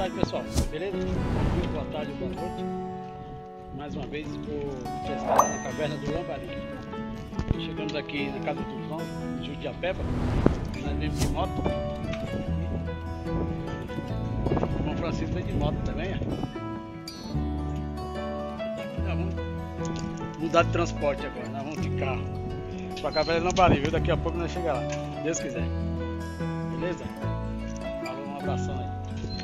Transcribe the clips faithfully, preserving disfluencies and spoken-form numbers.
tarde, pessoal, beleza? Bom dia, boa tarde, boa noite. Mais uma vez vou pescar lá na caverna do Lambari. Chegamos aqui na casa do João, em Judiapeba. Nós vimos de moto. O irmão Francisco veio de moto também. Já vamos mudar de transporte agora, nós vamos de carro para a caverna do Lambari, viu? Daqui a pouco nós chegamos lá, se Deus quiser. Beleza? Falou, um abração aí.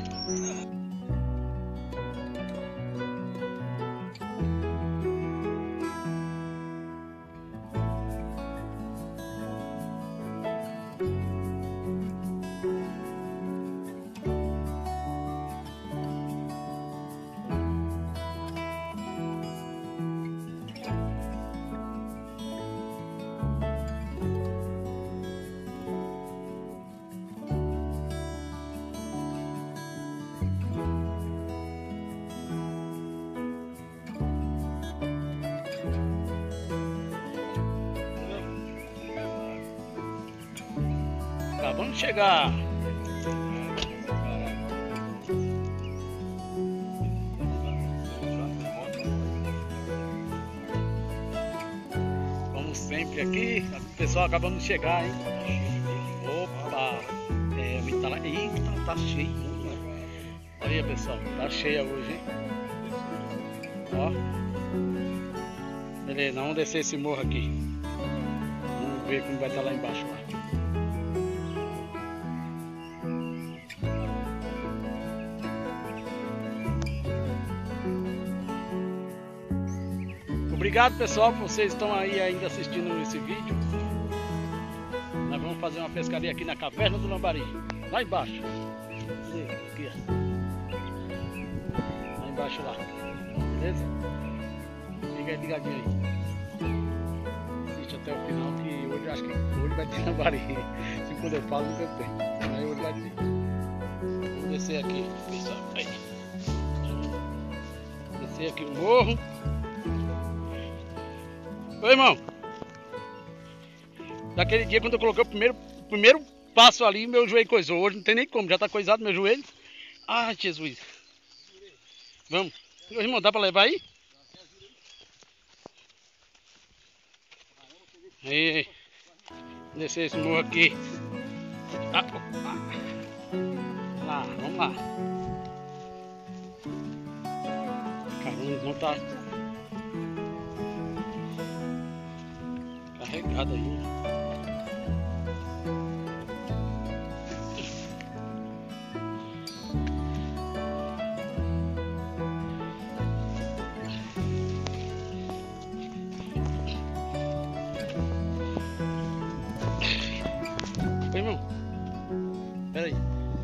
Acabamos de chegar. Como sempre aqui, o pessoal acabamos de chegar, hein? Opa! É, o tá lá. Eita, tá cheio. Olha aí, pessoal, tá cheia hoje, hein? Ó. Beleza, vamos descer esse morro aqui. Vamos ver como vai estar lá embaixo lá. Obrigado, pessoal, por vocês estão aí ainda assistindo esse vídeo. Nós vamos fazer uma pescaria aqui na caverna do Lambari, lá embaixo. Aqui, ó. Lá embaixo lá, beleza? Fica aí ligadinho aí. Assiste até o final que hoje acho que hoje vai ter Lambari. Se quando eu falo nunca tem. Aí hoje vai ter. Vamos descer aqui, pessoal. Aí. Descer aqui o morro. Oi, irmão, daquele dia quando eu coloquei o primeiro, o primeiro passo ali, meu joelho coisou. Hoje não tem nem como, já tá coisado meu joelho. Ai, Jesus. Vamos. Ô, irmão, dá pra levar aí? Aí, descer esse morro aqui. Ah, ah. Lá, vamos lá. Caramba, não tá carregado aí. Oi, irmão. Pera aí.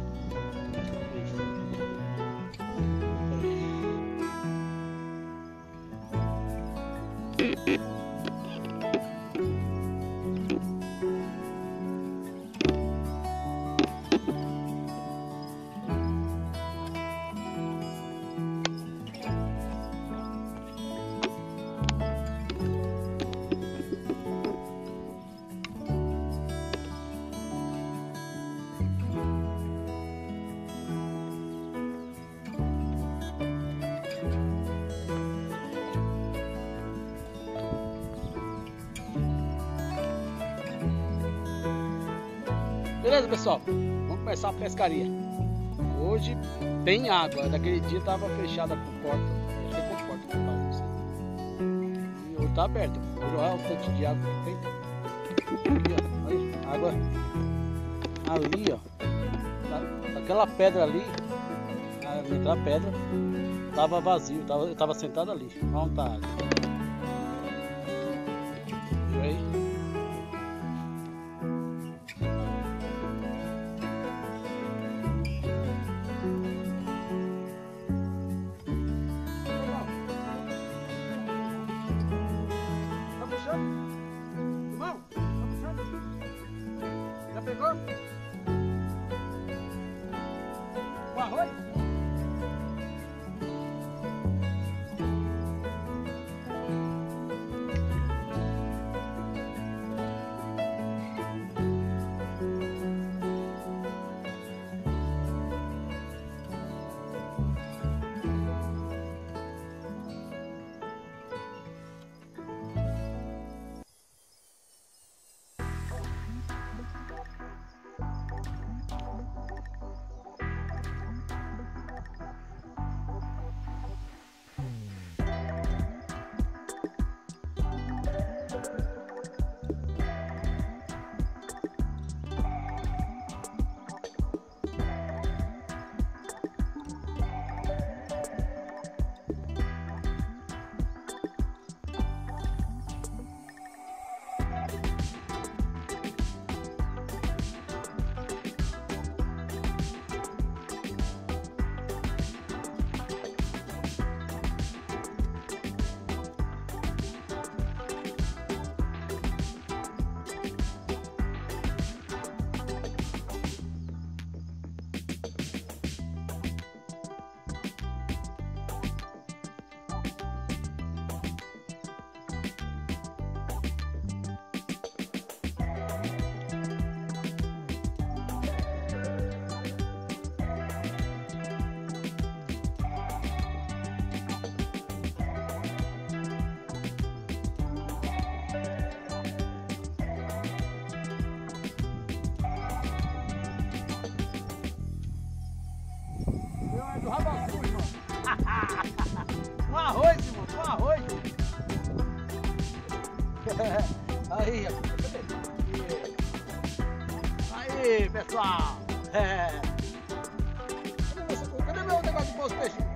Beleza, pessoal? Vamos começar a pescaria. Hoje tem água. Daquele dia estava fechada com porta. Acho que é com porta que faz, não sei. E hoje tá aberto. Hoje olha o tanto de água que tem. Aqui, ó. Olha, água ali, ó. Aquela pedra ali, aquela pedra tava vazio. Tava, eu tava sentado ali. Onde tá a água? Viu aí? Irmão, tá puxando? Já pegou? O arroz? Aí, aí, pessoal. É. Cadê, você, cadê meu negócio de pôr os peixes?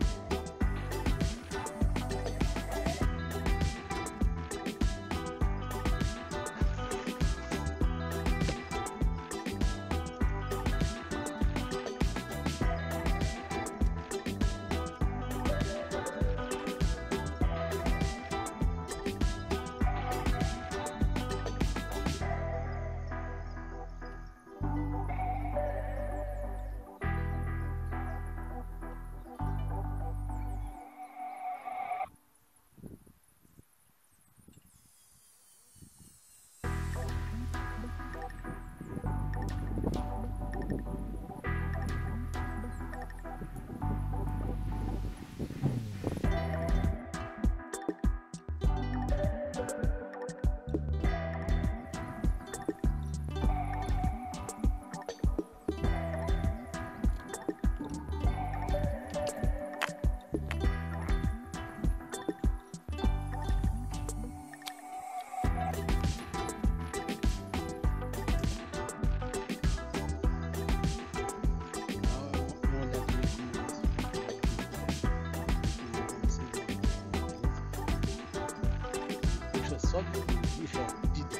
Só de bicho fedido.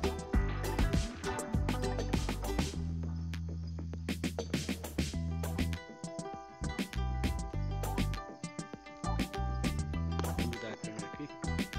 Vou mudar a câmera aqui.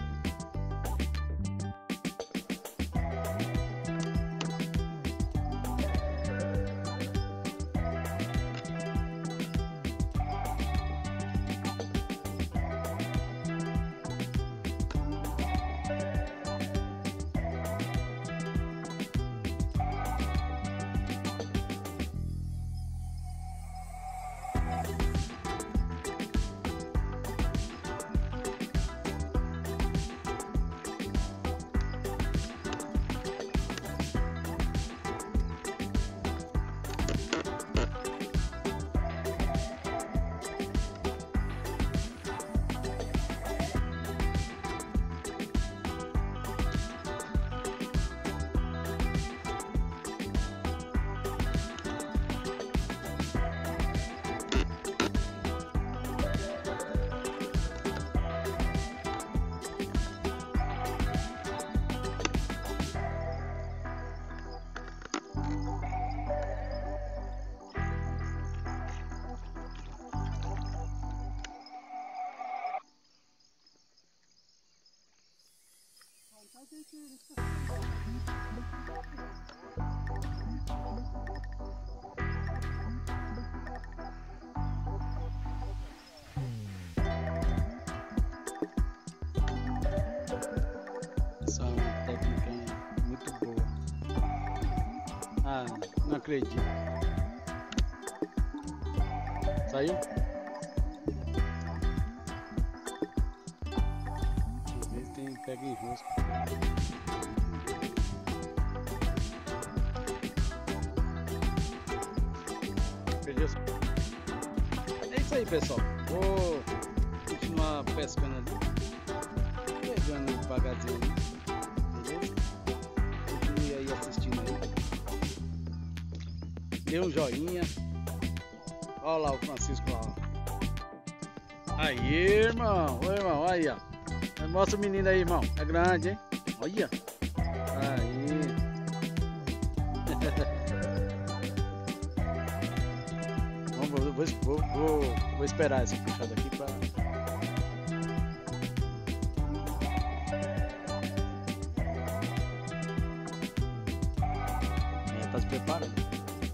Essa é uma técnica muito boa. Ah, não acredito. Saiu? Às vezes tem pega em rosca. Perdeu. É isso aí, pessoal. Vou continuar pescando ali, pegando devagarzinho ali, beleza? Continue aí assistindo aí. Dê um joinha. Olha lá o Francisco lá. Aí, irmão. Oi, irmão. Aí, ó. Mostra o menino aí, irmão. É grande, hein? Olha. Aí. Vamos, vou, vou, vou, vou esperar essa puxada aqui pra... Ela tá se preparando.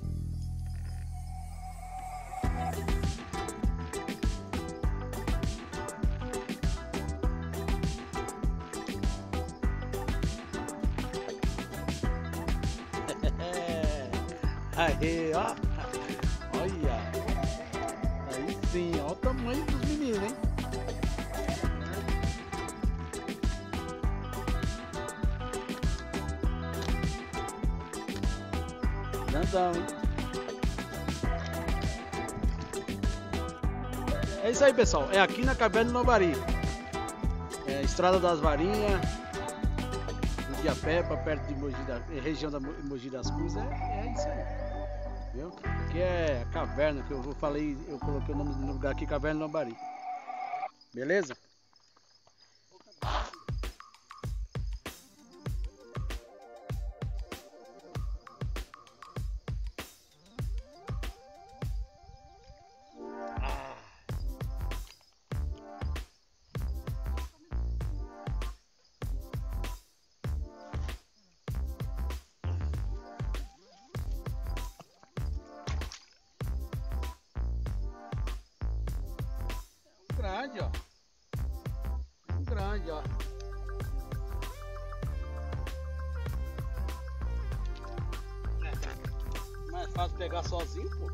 Aí, ó. Olha. Aí sim, ó o tamanho dos meninos, hein? Grandão, hein? É isso aí, pessoal. É aqui na Carvena do Lambari. É Estrada das Varinhas. aqui a pé, para perto de Mogi da, região da Mogi das Cruzes, é, é isso aí. Viu? Aqui é a caverna, que eu falei, eu coloquei o nome do lugar aqui, Caverna Lambari. Beleza? Grande, ó. Um grande, ó. É mais fácil pegar sozinho, pô.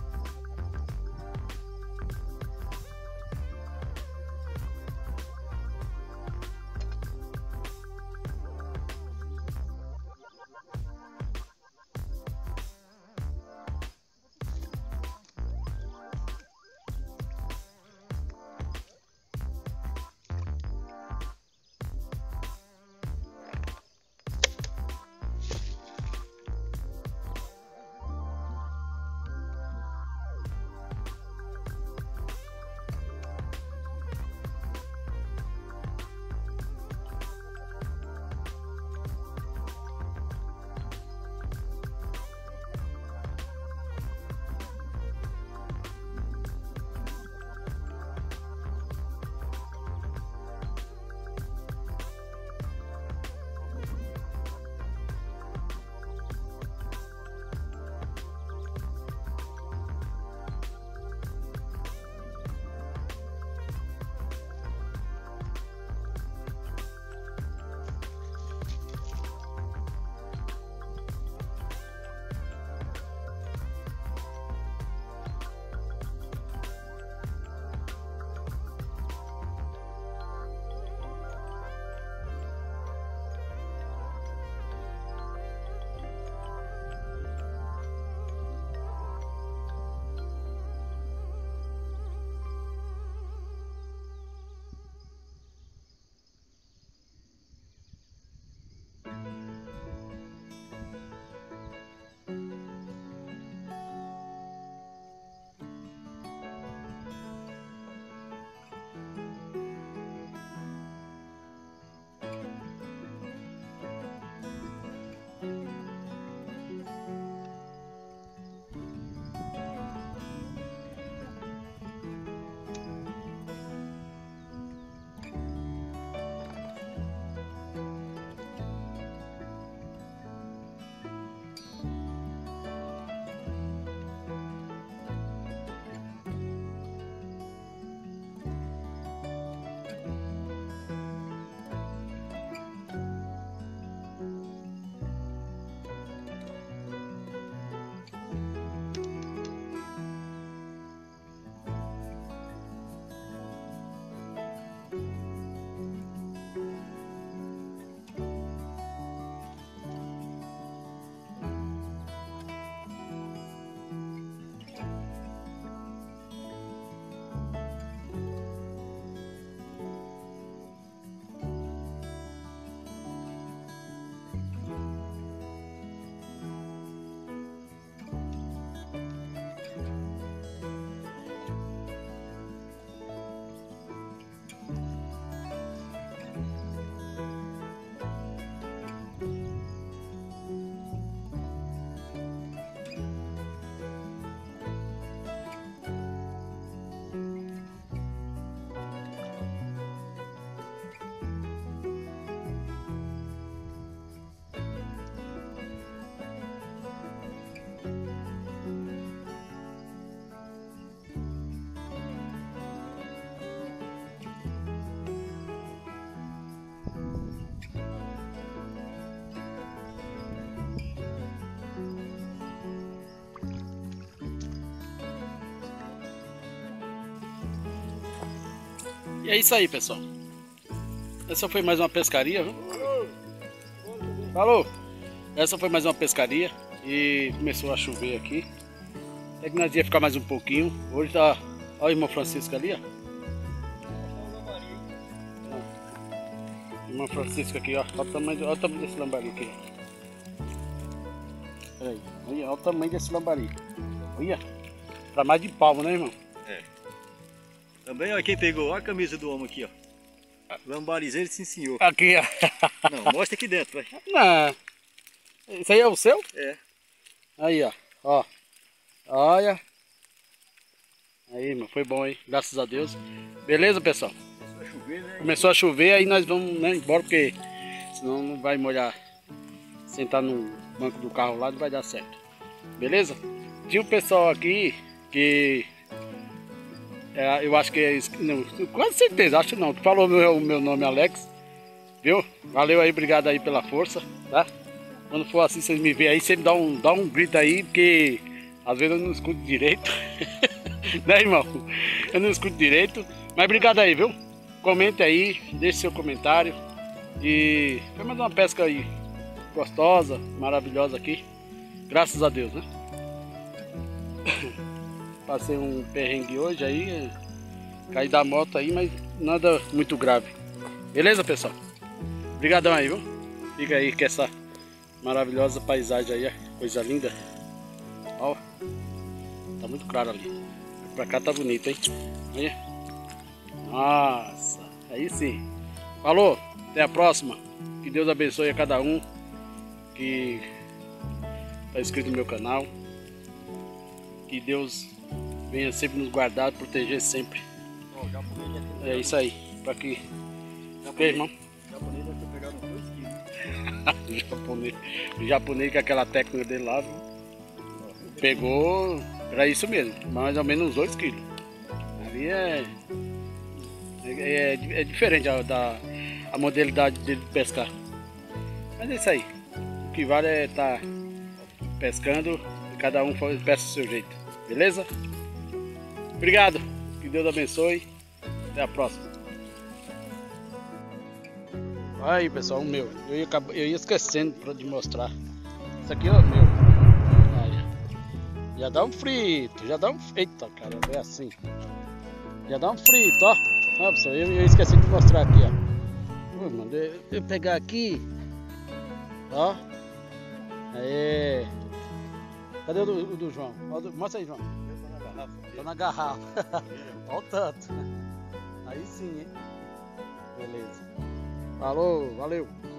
E é isso aí, pessoal. Essa foi mais uma pescaria, viu? Falou! Essa foi mais uma pescaria. E começou a chover aqui. É que nós ia ficar mais um pouquinho. Hoje tá... Olha o irmão Francisco ali, ó. Irmã Francisca aqui, ó. Olha o tamanho, olha o tamanho desse lambari aqui. Pera aí. Olha, olha o tamanho desse lambari. Olha. Pra mais de palmo, né, irmão? É. Também, ó, quem pegou, olha a camisa do homem aqui, ó. Lambarizeiro, sim senhor. Aqui, ó. Não, mostra aqui dentro, vai. Não. Isso aí é o seu? É. Aí, ó. Ó. Olha. Aí, irmão, foi bom, hein? Graças a Deus. Beleza, pessoal? Começou a chover, né? Começou a chover, aí nós vamos, né, embora, porque senão não vai molhar. Sentar no banco do carro lá não vai dar certo. Beleza? Tinha um pessoal aqui que... É, eu acho que é... Não, quase certeza, acho não. Tu falou o meu, meu nome, Alex. Viu? Valeu aí, obrigado aí pela força, tá? Quando for assim, vocês me veem aí, você me dá um, dá um grito aí, porque às vezes eu não escuto direito. Né, irmão? Eu não escuto direito. Mas obrigado aí, viu? Comente aí, deixe seu comentário. E foi mais uma pesca aí gostosa, maravilhosa aqui. Graças a Deus, né? Passei um perrengue hoje aí, caí da moto aí, mas nada muito grave. Beleza, pessoal? Obrigadão aí, viu? Fica aí com essa maravilhosa paisagem aí, coisa linda. Ó, tá muito claro ali. Pra cá tá bonito, hein? Olha. Nossa, aí sim. Falou, até a próxima. Que Deus abençoe a cada um que tá inscrito no meu canal. Que Deus venha sempre nos guardar, proteger sempre. É isso aí. Pra que... O que, irmão? O japonês deve ter pegado uns dois quilos. O japonês, o japonês com aquela técnica dele lá, pegou, era isso mesmo, mais ou menos uns dois quilos. Ali é, é, é, é diferente a, da, a modalidade dele de pescar. Mas é isso aí. O que vale é estar pescando e cada um pesca do seu jeito. Beleza? Obrigado. Que Deus abençoe. Até a próxima. Aí, pessoal, o meu. Eu ia, eu ia esquecendo de mostrar. Isso aqui é o meu. Olha. Já dá um frito. Já dá um... Eita, cara. É assim. Já dá um frito, ó. Ó, pessoal. Eu, eu esqueci de mostrar aqui, ó. Ui, mano. Eu, eu pegar aqui. Ó. Aê. Cadê o do, o do João? Ó, do, mostra aí, João. Tô na garrafa. Olha o tanto. Aí sim, hein? Beleza. Falou, valeu.